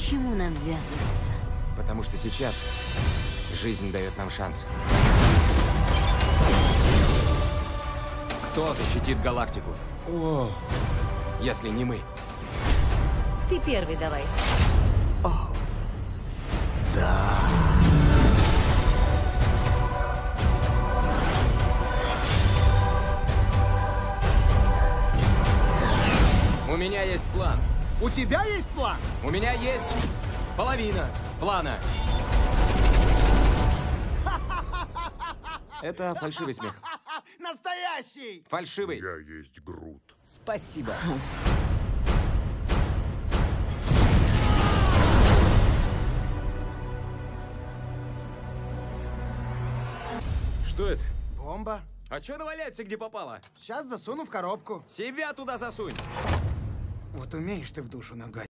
Почему нам ввязываться? Потому что сейчас жизнь дает нам шанс. Кто защитит галактику? О, если не мы. Ты первый давай. Да. У меня есть план. У тебя есть план? У меня есть половина плана. Это фальшивый смех. Настоящий! Фальшивый. Я есть Грут. Спасибо. Что это? Бомба. А чё она валяется, где попало? Сейчас засуну в коробку. Себя туда засунь. Вот умеешь ты в душу нагадить.